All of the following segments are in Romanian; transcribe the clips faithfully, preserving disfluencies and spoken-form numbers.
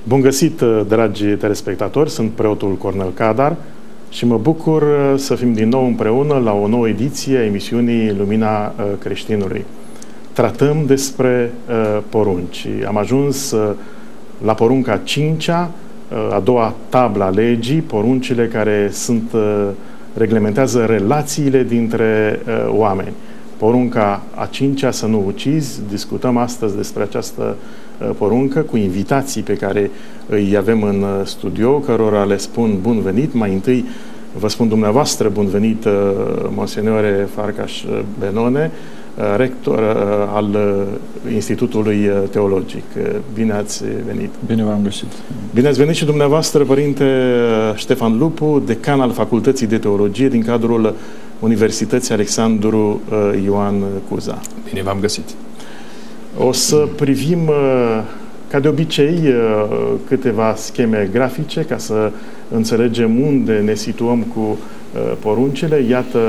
Bun găsit, dragi telespectatori, sunt preotul Cornel Cadar și mă bucur să fim din nou împreună la o nouă ediție a emisiunii Lumina Creștinului. Tratăm despre uh, porunci. Am ajuns uh, la porunca cincea, uh, a doua tablă a legii, poruncile care sunt, uh, reglementează relațiile dintre uh, oameni. Porunca a cincea, să nu ucizi. Discutăm astăzi despre această uh, poruncă cu invitații pe care îi avem în uh, studio, cărora le spun bun venit. Mai întâi vă spun dumneavoastră bun venit, uh, Monsignore Farcaș Benone, rector al Institutului Teologic. Bine ați venit! Bine v-am găsit! Bine ați venit și dumneavoastră, Părinte Ștefan Lupu, decan al Facultății de Teologie din cadrul Universității Alexandru Ioan Cuza. Bine v-am găsit! O să privim, ca de obicei, câteva scheme grafice ca să înțelegem unde ne situăm cu poruncile. Iată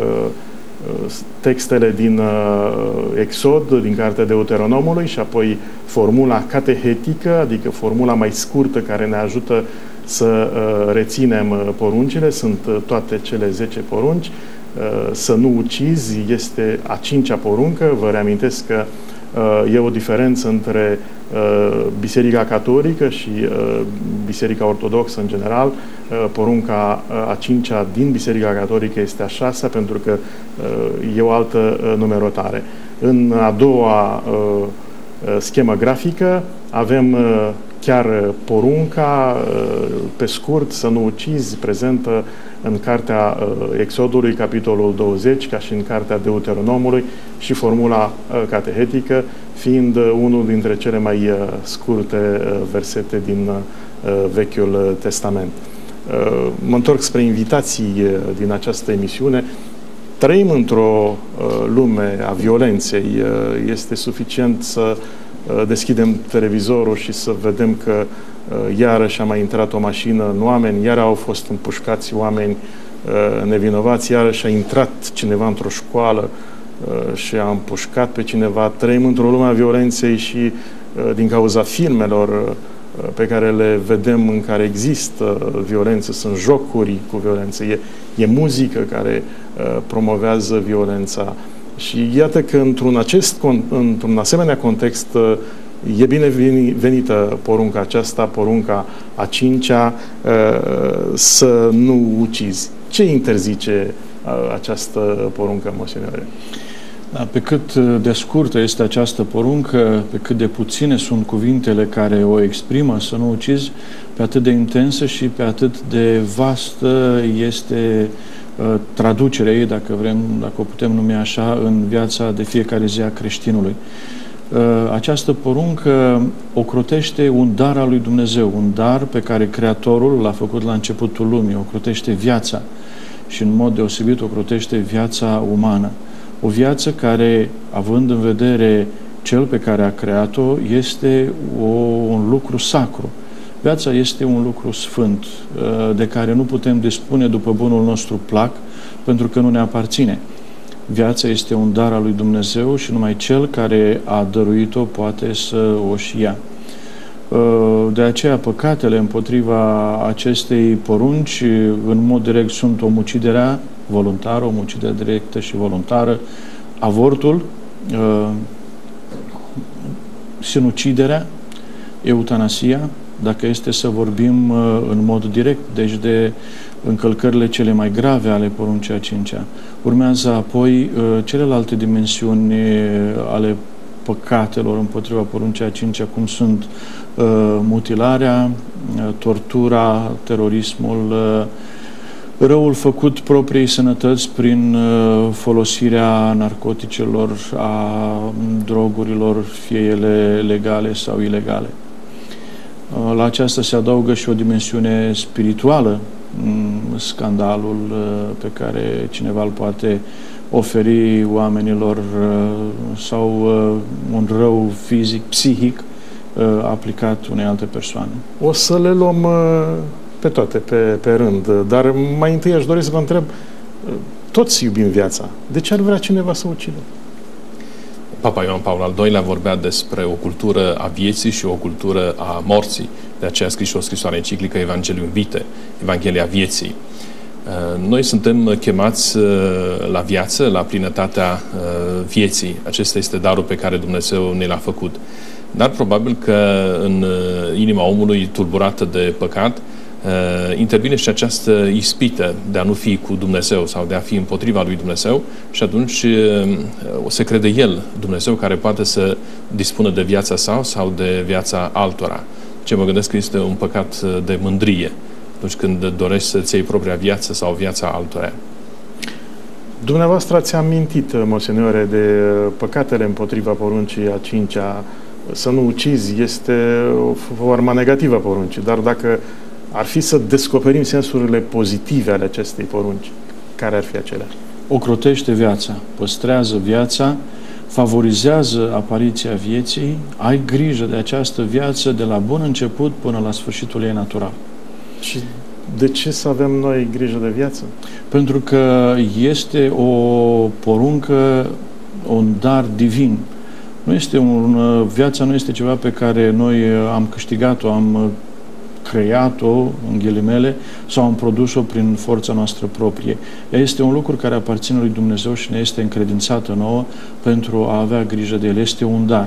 textele din uh, Exod, din Cartea Deuteronomului și apoi formula catehetică, adică formula mai scurtă care ne ajută să uh, reținem uh, poruncile. Sunt uh, toate cele zece porunci. Uh, să nu ucizi este a cincea poruncă. Vă reamintesc că uh, e o diferență între uh, Biserica Catolică și uh, Biserica Ortodoxă în general. Uh, porunca uh, a cincea din Biserica Catolică este a șasea, pentru că uh, e o altă uh, numerotare. În a doua uh, schemă grafică avem uh, chiar porunca, uh, pe scurt, să nu ucizi, prezentă în Cartea uh, Exodului, capitolul douăzeci, ca și în Cartea Deuteronomului, și formula uh, catehetică fiind uh, unul dintre cele mai uh, scurte uh, versete din uh, Vechiul Testament. Uh, mă întorc spre invitații uh, din această emisiune. Trăim într-o uh, lume a violenței. Uh, este suficient să uh, deschidem televizorul și să vedem că uh, iarăși a mai intrat o mașină în oameni, iar au fost împușcați oameni uh, nevinovați, iarăși a intrat cineva într-o școală uh, și a împușcat pe cineva. Trăim într-o lume a violenței și uh, din cauza filmelor uh, pe care le vedem în care există violență, sunt jocuri cu violență, e, e muzică care uh, promovează violența. Și iată că într-un, acest, într-un asemenea context uh, e binevenită porunca aceasta, porunca a cincea, uh, să nu ucizi. Ce interzice uh, această poruncă, Monsignore? Da, pe cât de scurtă este această poruncă, pe cât de puține sunt cuvintele care o exprimă, să nu ucizi, pe atât de intensă și pe atât de vastă este uh, traducerea ei, dacă vrem, dacă o putem numi așa, în viața de fiecare zi a creștinului. Uh, această poruncă ocrotește un dar al lui Dumnezeu, un dar pe care Creatorul l-a făcut la începutul lumii, ocrotește viața și în mod deosebit ocrotește viața umană. O viață care, având în vedere Cel pe care a creat-o, este o, un lucru sacru. Viața este un lucru sfânt, de care nu putem dispune după bunul nostru plac, pentru că nu ne aparține. Viața este un dar al lui Dumnezeu și numai Cel care a dăruit-o poate să o și ia. De aceea, păcatele împotriva acestei porunci, în mod direct, sunt omuciderea voluntară, omucidere directă și voluntară, avortul, sinuciderea, eutanasia, dacă este să vorbim în mod direct, deci de încălcările cele mai grave ale poruncii a cincea. Urmează apoi celelalte dimensiuni ale păcatelor împotriva poruncii a cincea, cum sunt mutilarea, tortura, terorismul, răul făcut propriei sănătăți prin folosirea narcoticelor, a drogurilor, fie ele legale sau ilegale. La aceasta se adaugă și o dimensiune spirituală, scandalul pe care cineva îl poate oferi oamenilor sau un rău fizic, psihic aplicat unei alte persoane. O să le luăm pe toate, pe, pe rând, dar mai întâi aș dori să vă întreb, toți iubim viața. De ce ar vrea cineva să ucidă? Papa Ioan Paul al doilea vorbea despre o cultură a vieții și o cultură a morții. De aceea a scris și o scrisoare enciclică Evangelium Vitae, Evanghelia vieții. Noi suntem chemați la viață, la plinătatea vieții. Acesta este darul pe care Dumnezeu ne l-a făcut. Dar probabil că în inima omului tulburată de păcat intervine și această ispită de a nu fi cu Dumnezeu sau de a fi împotriva lui Dumnezeu și atunci se crede el, Dumnezeu, care poate să dispună de viața sa sau de viața altora. Ce mă gândesc că este un păcat de mândrie atunci când dorești să-ți iei propria viață sau viața altora. Dumneavoastră ați amintit, Monseniore, de păcatele împotriva poruncii a cincea. Să nu ucizi este o formă negativă a poruncii, dar dacă ar fi să descoperim sensurile pozitive ale acestei porunci, care ar fi acelea? Ocrotește viața, păstrează viața, favorizează apariția vieții, ai grijă de această viață de la bun început până la sfârșitul ei natural. Și de ce să avem noi grijă de viață? Pentru că este o poruncă, un dar divin. Nu este un, viața nu este ceva pe care noi am câștigat-o, am creat-o, în ghilimele, sau am produs-o prin forța noastră proprie. Ea este un lucru care aparține lui Dumnezeu și ne este încredințată nouă pentru a avea grijă de el. Este un dar.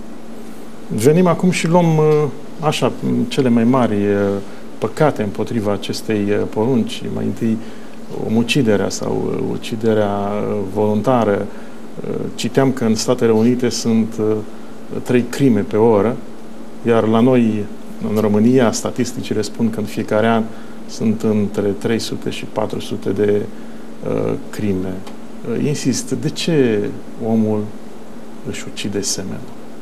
Venim acum și luăm așa cele mai mari păcate împotriva acestei porunci. Mai întâi omuciderea sau uciderea voluntară. Citeam că în Statele Unite sunt trei crime pe oră, iar la noi, în România, statisticile spun că în fiecare an sunt între trei sute și patru sute de uh, crime. Uh, insist, de ce omul își ucide semenul?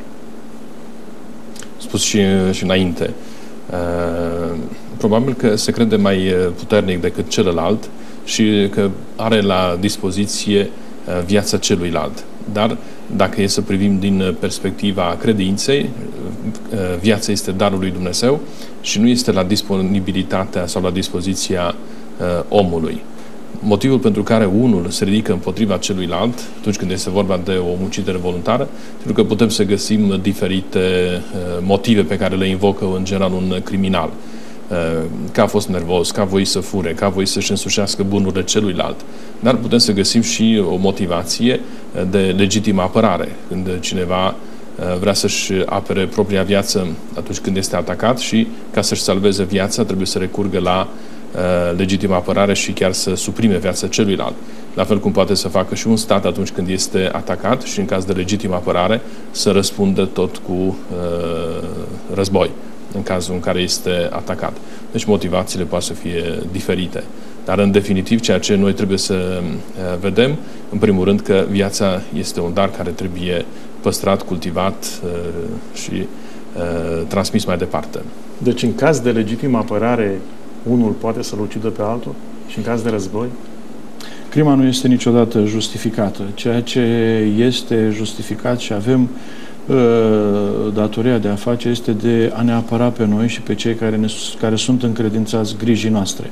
Spus și, și înainte. Uh, probabil că se crede mai puternic decât celălalt și că are la dispoziție uh, viața celuilalt. Dar dacă e să privim din perspectiva credinței, viața este darul lui Dumnezeu și nu este la disponibilitatea sau la dispoziția uh, omului. Motivul pentru care unul se ridică împotriva celuilalt, atunci când este vorba de o omucidere voluntară, pentru că putem să găsim diferite uh, motive pe care le invocă în general un criminal. Că a fost nervos, că a voit să fure, că a voit să-și însușească bunurile celuilalt. Dar putem să găsim și o motivație de legitimă apărare. Când cineva vrea să-și apere propria viață atunci când este atacat și ca să-și salveze viața trebuie să recurgă la legitimă apărare și chiar să suprime viața celuilalt. La fel cum poate să facă și un stat atunci când este atacat și în caz de legitimă apărare să răspundă tot cu uh, război în cazul în care este atacat. Deci motivațiile pot să fie diferite. Dar, în definitiv, ceea ce noi trebuie să vedem, în primul rând, că viața este un dar care trebuie păstrat, cultivat și transmis mai departe. Deci, în caz de legitimă apărare, unul poate să-l ucidă pe altul? Și în caz de război? Crima nu este niciodată justificată. Ceea ce este justificat și avem datoria de a face este de a ne apăra pe noi și pe cei care, ne, care sunt încredințați grijii noastre.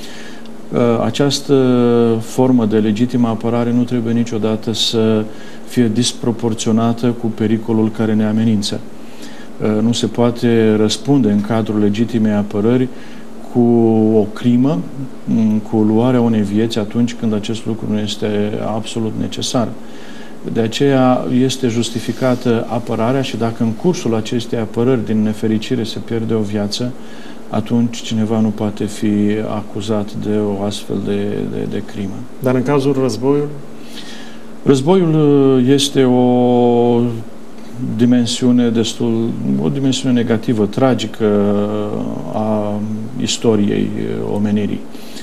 Această formă de legitimă apărare nu trebuie niciodată să fie disproporționată cu pericolul care ne amenință. Nu se poate răspunde în cadrul legitimei apărări cu o crimă, cu luarea unei vieți atunci când acest lucru nu este absolut necesar. De aceea este justificată apărarea și dacă în cursul acestei apărări din nefericire se pierde o viață, atunci cineva nu poate fi acuzat de o astfel de, de, de crimă. Dar în cazul războiului? Războiul este o dimensiune destul, o dimensiune negativă, tragică a istoriei omenirii.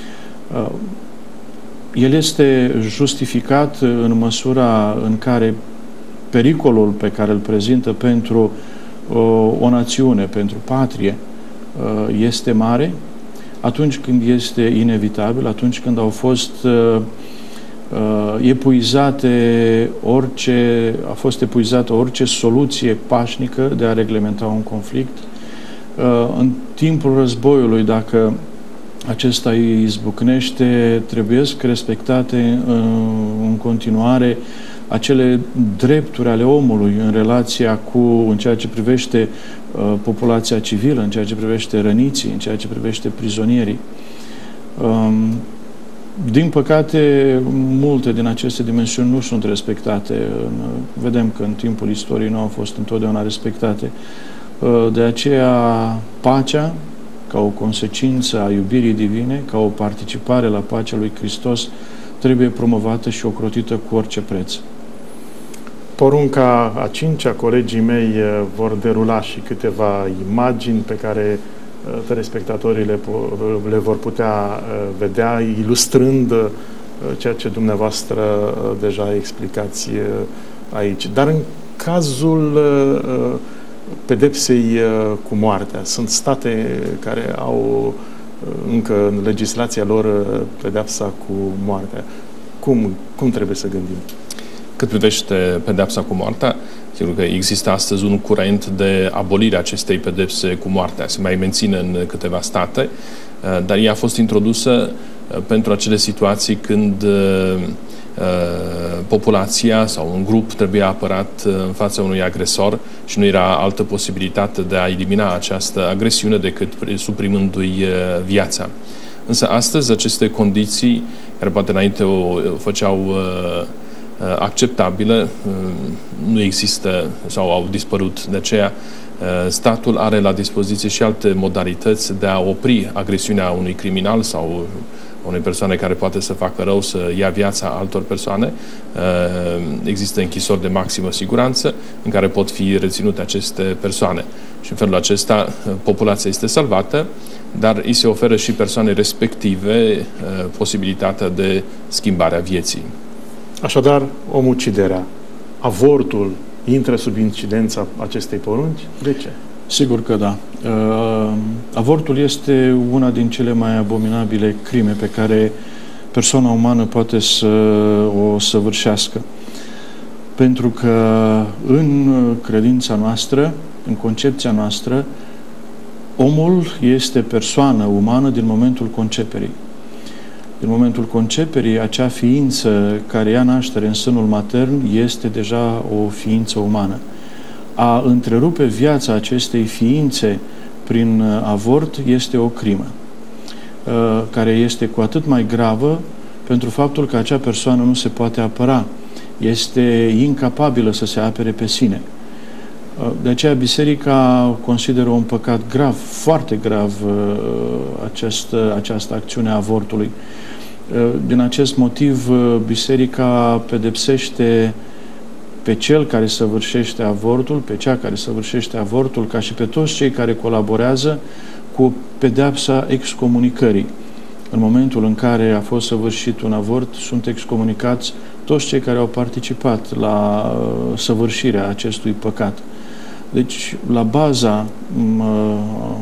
El este justificat în măsura în care pericolul pe care îl prezintă pentru uh, o națiune, pentru patrie, uh, este mare, atunci când este inevitabil, atunci când au fost uh, uh, epuizate orice, a fost epuizată orice soluție pașnică de a reglementa un conflict. Uh, în timpul războiului, dacă acesta îi izbucnește, trebuie să respectate în continuare acele drepturi ale omului în relația cu, în ceea ce privește uh, populația civilă, în ceea ce privește răniții, în ceea ce privește prizonierii. Um, din păcate, multe din aceste dimensiuni nu sunt respectate. Vedem că în timpul istoriei nu au fost întotdeauna respectate. De aceea, pacea, ca o consecință a iubirii divine, ca o participare la pacea lui Hristos, trebuie promovată și ocrotită cu orice preț. Porunca a cincea, colegii mei vor derula și câteva imagini pe care telespectatorii le, le vor putea vedea, ilustrând ceea ce dumneavoastră deja explicați aici. Dar în cazul pedepsei cu moartea, sunt state care au încă în legislația lor pedepsa cu moartea. Cum, cum trebuie să gândim? Cât privește pedepsa cu moartea, sigur că există astăzi un curent de abolire a acestei pedepse cu moartea. Se mai menține în câteva state, dar ea a fost introdusă pentru acele situații când populația sau un grup trebuia apărat în fața unui agresor și nu era altă posibilitate de a elimina această agresiune decât suprimându-i viața. Însă astăzi aceste condiții, care poate înainte o făceau acceptabile, nu există sau au dispărut. De aceea, statul are la dispoziție și alte modalități de a opri agresiunea unui criminal sau unei persoane care poate să facă rău, să ia viața altor persoane. Există închisori de maximă siguranță în care pot fi reținute aceste persoane. Și în felul acesta, populația este salvată, dar îi se oferă și persoane respective posibilitatea de schimbare a vieții. Așadar, omuciderea, avortul intră sub incidența acestei porunci? De ce? Sigur că da. Uh, avortul este una din cele mai abominabile crime pe care persoana umană poate să o săvârșească. Pentru că în credința noastră, în concepția noastră, omul este persoană umană din momentul conceperii. Din momentul conceperii, acea ființă care ia naștere în sânul matern este deja o ființă umană. A întrerupe viața acestei ființe prin avort este o crimă, care este cu atât mai gravă pentru faptul că acea persoană nu se poate apăra, este incapabilă să se apere pe sine. De aceea Biserica consideră un păcat grav, foarte grav, această, această acțiune a avortului. Din acest motiv, Biserica pedepsește pe cel care săvârșește avortul, pe cea care săvârșește avortul, ca și pe toți cei care colaborează cu pedeapsa excomunicării. În momentul în care a fost săvârșit un avort, sunt excomunicați toți cei care au participat la săvârșirea acestui păcat. Deci, la baza uh,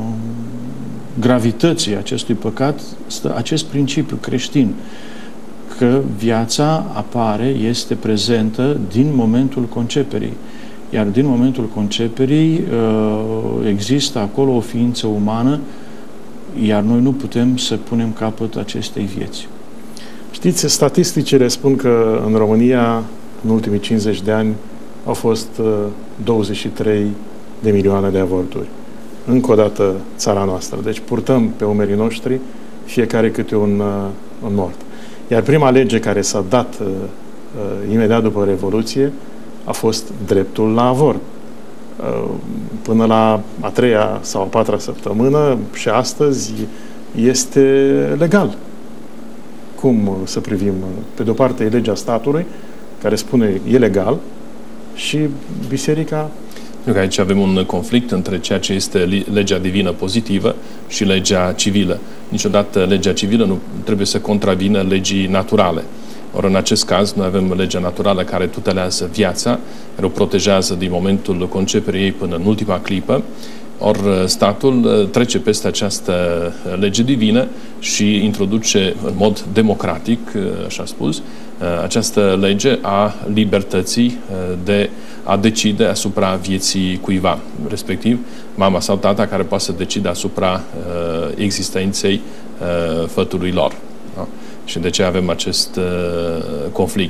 gravității acestui păcat stă acest principiu creștin, că viața apare, este prezentă din momentul conceperii. Iar din momentul conceperii există acolo o ființă umană, iar noi nu putem să punem capăt acestei vieți. Știți, statisticile spun că în România, în ultimii cincizeci de ani, au fost douăzeci și trei de milioane de avorturi. Încă o dată țara noastră. Deci purtăm pe umerii noștri fiecare câte un, un mort. Iar prima lege care s-a dat uh, uh, imediat după Revoluție a fost dreptul la avort. Uh, până la a treia sau a patra săptămână și astăzi este legal. Cum uh, să privim? Pe de-o parte e legea statului, care spune e legal, și Biserica... Pentru că aici avem un conflict între ceea ce este legea divină pozitivă și legea civilă. Niciodată legea civilă nu trebuie să contravină legii naturale. Ori în acest caz noi avem legea naturală care tutelează viața, care o protejează din momentul conceperii ei până în ultima clipă. Ori statul trece peste această lege divină și introduce în mod democratic, așa spus, această lege a libertății de a decide asupra vieții cuiva, respectiv mama sau tata care poate să decide asupra existenței fătului lor. Da? Și de ce avem acest conflict.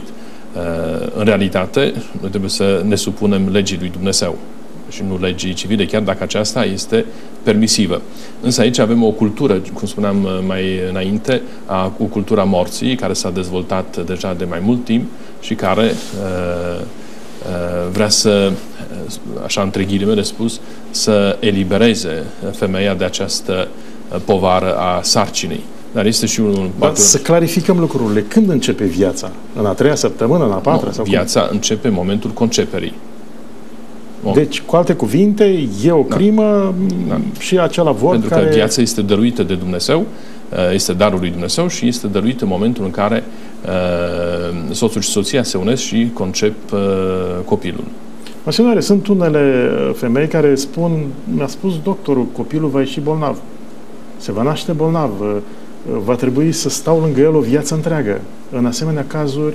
În realitate, noi trebuie să ne supunem legii lui Dumnezeu și nu legii civile, chiar dacă aceasta este permisivă. Însă aici avem o cultură, cum spuneam mai înainte, a, o cultură a morții, care s-a dezvoltat deja de mai mult timp și care uh, uh, vrea să, așa între ghilimele spus, să elibereze femeia de această povară a sarcinii. Dar este și un... Dar să clarificăm lucrurile. Când începe viața? În a treia săptămână, în a patra? Nu, sau viața cum? începe în momentul conceperii. Bun. Deci, cu alte cuvinte, e o crimă da. Da. și acel avort Pentru care... că viața este dăruită de Dumnezeu, este darul lui Dumnezeu și este dăruită în momentul în care uh, soțul și soția se unesc și concep uh, copilul. Măsionare, sunt unele femei care spun, mi-a spus doctorul, copilul va ieși bolnav, se va naște bolnav, va trebui să stau lângă el o viață întreagă. În asemenea cazuri...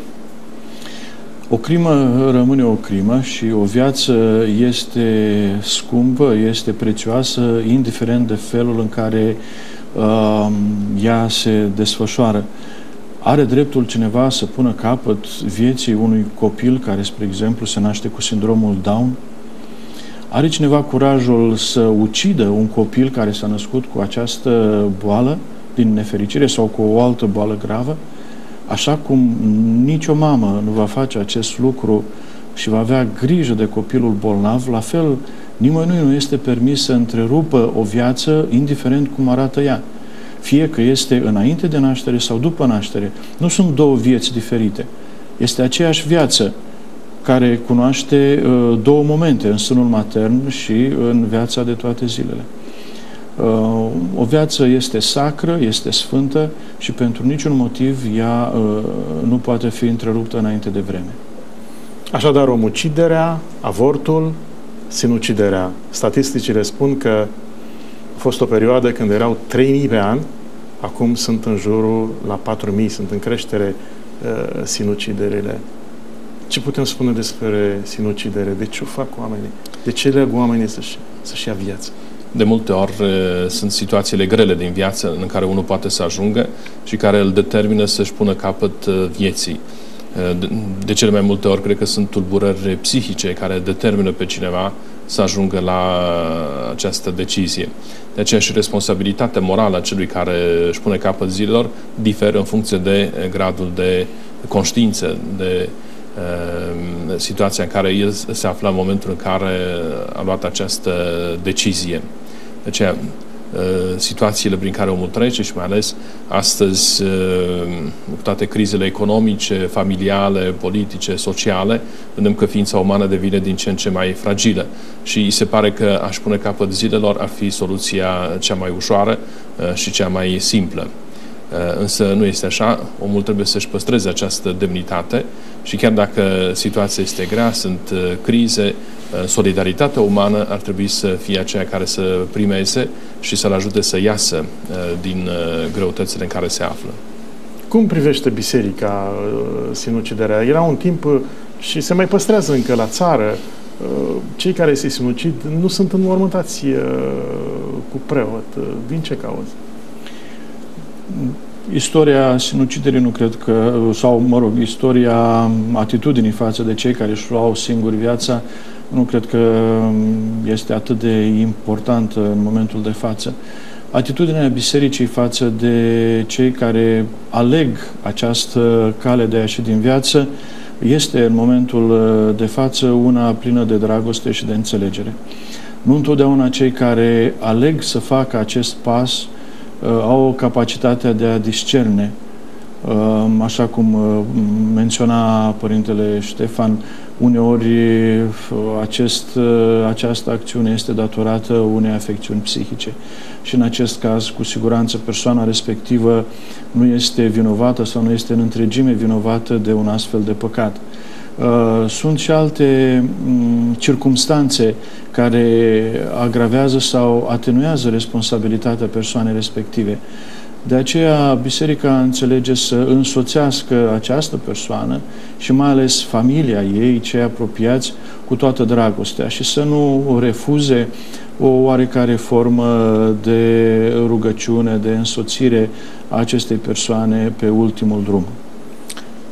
O crimă rămâne o crimă și o viață este scumpă, este prețioasă, indiferent de felul în care uh, ea se desfășoară. Are dreptul cineva să pună capăt vieții unui copil care, spre exemplu, se naște cu sindromul Down? Are cineva curajul să ucidă un copil care s-a născut cu această boală, din nefericire, sau cu o altă boală gravă? Așa cum nicio mamă nu va face acest lucru și va avea grijă de copilul bolnav, la fel nimănui nu este permis să întrerupă o viață, indiferent cum arată ea. Fie că este înainte de naștere sau după naștere. Nu sunt două vieți diferite. Este aceeași viață care cunoaște uh, două momente, în sânul matern și în viața de toate zilele. Uh, o viață este sacră, este sfântă și pentru niciun motiv ea uh, nu poate fi întreruptă înainte de vreme. Așadar, omuciderea, avortul, sinuciderea. Statisticile spun că a fost o perioadă când erau trei mii pe an, acum sunt în jurul la patru mii, sunt în creștere uh, sinuciderile. Ce putem spune despre sinucidere? De ce o fac oamenii? De ce leagă oamenii să-și, să-și ia viață? De multe ori sunt situațiile grele din viață în care unul poate să ajungă și care îl determină să-și pună capăt vieții. De, de cele mai multe ori cred că sunt tulburări psihice care determină pe cineva să ajungă la această decizie. De aceea și responsabilitatea morală a celui care își pune capăt zilelor diferă în funcție de gradul de conștiință, de uh, situația în care el se afla în momentul în care a luat această decizie. De aceea, situațiile prin care omul trece și mai ales astăzi cu toate crizele economice, familiale, politice, sociale, vedem că ființa umană devine din ce în ce mai fragilă și îi se pare că a-și pune capăt zilelor ar fi soluția cea mai ușoară și cea mai simplă. Însă nu este așa, omul trebuie să-și păstreze această demnitate și chiar dacă situația este grea, sunt crize, solidaritatea umană ar trebui să fie aceea care să primeze și să-l ajute să iasă din greutățile în care se află. Cum privește biserica sinuciderea? Era un timp și se mai păstrează încă la țară. Cei care se sinucid nu sunt înmormântați cu preot. Din ce cauză? Istoria sinuciderii nu cred că, sau, mă rog, istoria atitudinii față de cei care își luau singuri viața, nu cred că este atât de importantă în momentul de față. Atitudinea bisericii față de cei care aleg această cale de a ieși din viață este în momentul de față una plină de dragoste și de înțelegere. Nu întotdeauna cei care aleg să facă acest pas au capacitatea de a discerne, așa cum menționa Părintele Ștefan, uneori acest, această acțiune este datorată unei afecțiuni psihice și în acest caz, cu siguranță, persoana respectivă nu este vinovată sau nu este în întregime vinovată de un astfel de păcat. Sunt și alte circumstanțe care agravează sau atenuează responsabilitatea persoanei respective. De aceea, biserica înțelege să însoțească această persoană și mai ales familia ei, cei apropiați, cu toată dragostea și să nu refuze o oarecare formă de rugăciune, de însoțire a acestei persoane pe ultimul drum.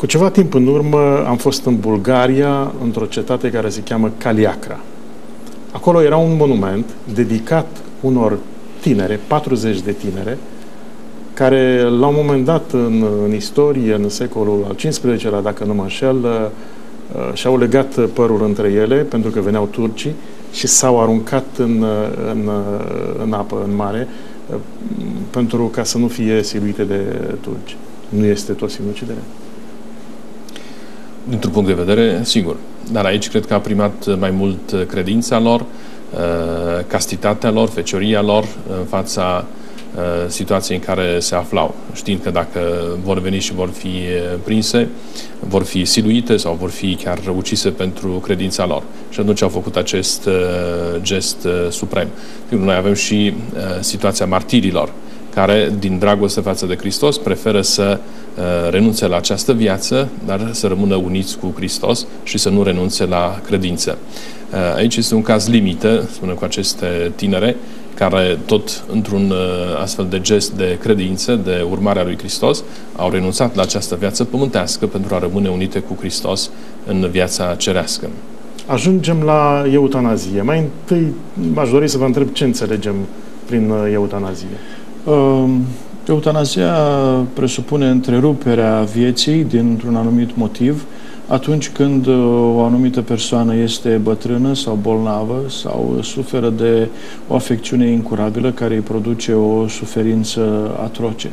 Cu ceva timp în urmă am fost în Bulgaria, într-o cetate care se cheamă Caliacra. Acolo era un monument dedicat unor tinere, patruzeci de tinere, care la un moment dat în, în istorie, în secolul al cincisprezecelea, dacă nu mă înșel, și-au legat părul între ele, pentru că veneau turcii, și s-au aruncat în, în, în apă, în mare, pentru ca să nu fie siluite de turci. Nu este tot sinucidere? Dintr-un punct de vedere, sigur. Dar aici cred că a primat mai mult credința lor, castitatea lor, fecioria lor în fața situației în care se aflau, știind că dacă vor veni și vor fi prinse, vor fi siluite sau vor fi chiar ucise pentru credința lor. Și atunci au făcut acest gest suprem. Noi avem și situația martirilor, care, din dragoste față de Hristos, preferă să renunțe la această viață, dar să rămână uniți cu Hristos și să nu renunțe la credință. Aici este un caz limită, spunem, cu aceste tinere, care tot într-un astfel de gest de credință, de urmare a lui Hristos, au renunțat la această viață pământească pentru a rămâne unite cu Hristos în viața cerească. Ajungem la eutanazie. Mai întâi aș dori să vă întreb ce înțelegem prin eutanazie. Uh, eutanazia presupune întreruperea vieții dintr-un anumit motiv, atunci când o anumită persoană este bătrână sau bolnavă sau suferă de o afecțiune incurabilă care îi produce o suferință atroce.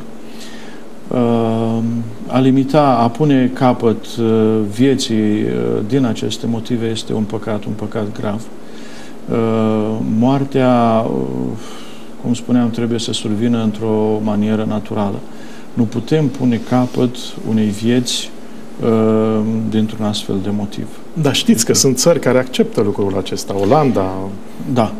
A limita, a pune capăt vieții din aceste motive este un păcat, un păcat grav. Moartea, cum spuneam, trebuie să survină într-o manieră naturală. Nu putem pune capăt unei vieți dintr-un astfel de motiv. Dar știți că sunt țări care acceptă lucrul acesta. Olanda... Da.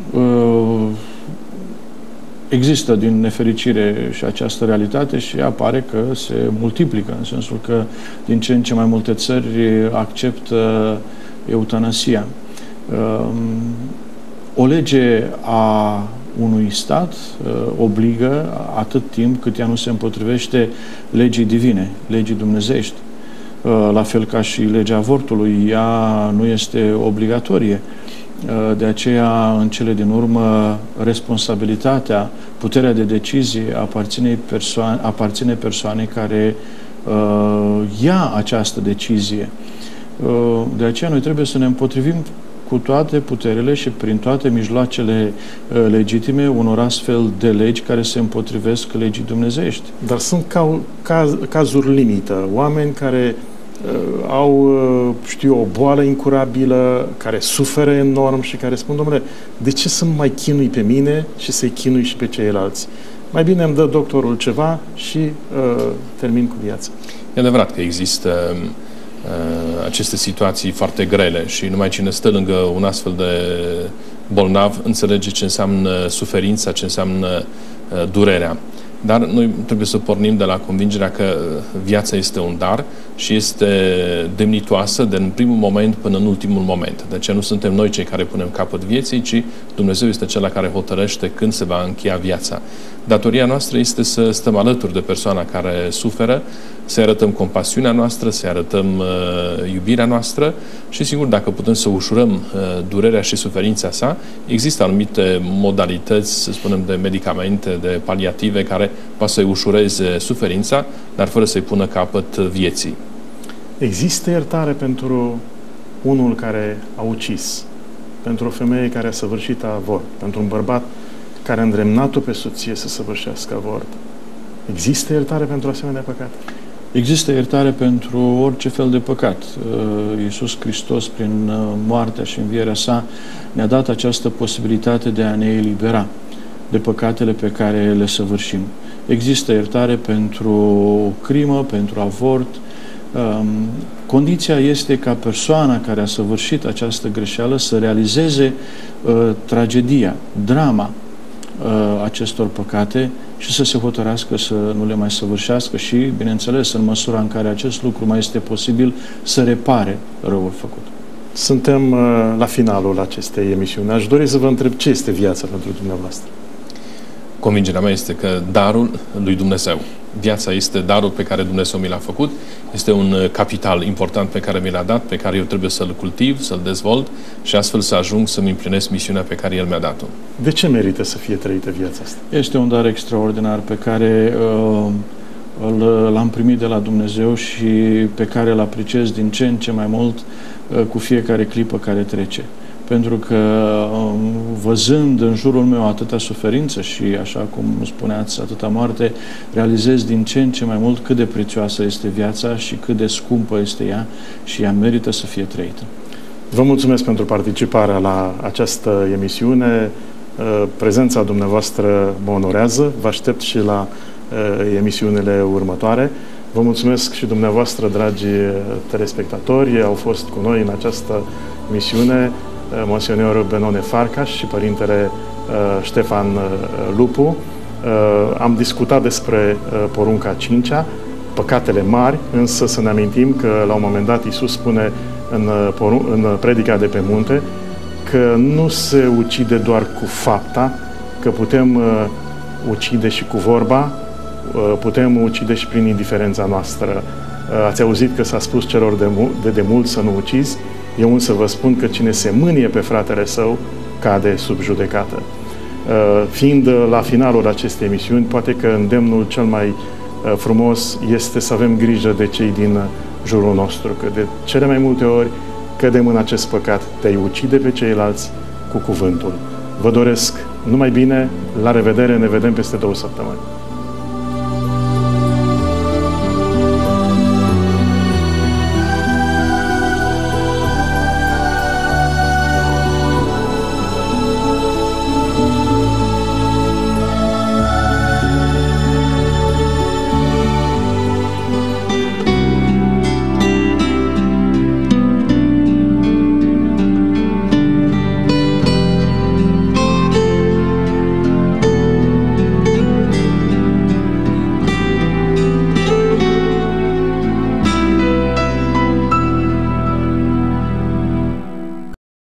Există, din nefericire, și această realitate și apare că se multiplică, în sensul că din ce în ce mai multe țări acceptă eutanasia. O lege a unui stat obligă atât timp cât ea nu se împotrivește legii divine, legii dumnezeiești. La fel ca și legea avortului, ea nu este obligatorie. De aceea, în cele din urmă, responsabilitatea, puterea de decizie aparține, persoane, aparține persoanei care uh, ia această decizie. Uh, de aceea, noi trebuie să ne împotrivim cu toate puterile și prin toate mijloacele uh, legitime unor astfel de legi care se împotrivesc legii dumnezeiești. Dar sunt ca, caz, cazuri limită. Oameni care au, știu, o boală incurabilă, care suferă enorm și care spun, domnule, de ce să mai chinui pe mine și să-i chinui și pe ceilalți? Mai bine îmi dă doctorul ceva și uh, termin cu viața. E adevărat că există uh, aceste situații foarte grele și numai cine stă lângă un astfel de bolnav înțelege ce înseamnă suferința, ce înseamnă uh, durerea. Dar noi trebuie să pornim de la convingerea că viața este un dar și este demnitoasă de în primul moment până în ultimul moment. De aceea nu suntem noi cei care punem capăt vieții, ci Dumnezeu este cel care hotărăște când se va încheia viața. Datoria noastră este să stăm alături de persoana care suferă, să arătăm compasiunea noastră, să arătăm uh, iubirea noastră și, sigur, dacă putem să ușurăm uh, durerea și suferința sa, există anumite modalități, să spunem, de medicamente, de paliative care poate să-i ușureze suferința, dar fără să-i pună capăt vieții. Există iertare pentru unul care a ucis, pentru o femeie care a săvârșit avort, pentru un bărbat care a îndreptat-o pe soție să săvârșească avort. Există iertare pentru asemenea păcate? Există iertare pentru orice fel de păcat. Iisus Hristos, prin moartea și învierea sa, ne-a dat această posibilitate de a ne elibera de păcatele pe care le săvârșim. Există iertare pentru crimă, pentru avort. Condiția este ca persoana care a săvârșit această greșeală să realizeze tragedia, drama acestor păcate și să se hotărească să nu le mai săvârșească și, bineînțeles, în măsura în care acest lucru mai este posibil, să repare răul făcut. Suntem la finalul acestei emisiuni. Aș dori să vă întreb ce este viața pentru dumneavoastră. Convingerea mea este că darul lui Dumnezeu Viața este darul pe care Dumnezeu mi l-a făcut, este un capital important pe care mi l-a dat, pe care eu trebuie să-l cultiv, să-l dezvolt și astfel să ajung să-mi împlinesc misiunea pe care El mi-a dat-o. De ce merită să fie trăită viața asta? Este un dar extraordinar pe care uh, îl, l-am primit de la Dumnezeu și pe care îl apreciez din ce în ce mai mult uh, cu fiecare clipă care trece. Pentru că văzând în jurul meu atâta suferință și, așa cum spuneați, atâta moarte, realizez din ce în ce mai mult cât de prețioasă este viața și cât de scumpă este ea și ea merită să fie trăită. Vă mulțumesc pentru participarea la această emisiune. Prezența dumneavoastră mă onorează. Vă aștept și la emisiunile următoare. Vă mulțumesc și dumneavoastră, dragi telespectatori. Au fost cu noi în această emisiune Monsignor Benone Farcaș și Părintele Ștefan Lupu. Am discutat despre porunca cincea, păcatele mari, însă să ne amintim că la un moment dat Iisus spune în, în predica de pe munte că nu se ucide doar cu fapta, că putem ucide și cu vorba, putem ucide și prin indiferența noastră. Ați auzit că s-a spus celor de, de demult să nu ucizi. Eu însă vă spun că cine se mânie pe fratele său cade sub judecată. Fiind la finalul acestei emisiuni, poate că îndemnul cel mai frumos este să avem grijă de cei din jurul nostru, că de cele mai multe ori cădem în acest păcat de a-i ucide pe ceilalți cu cuvântul. Vă doresc numai bine, la revedere, ne vedem peste două săptămâni.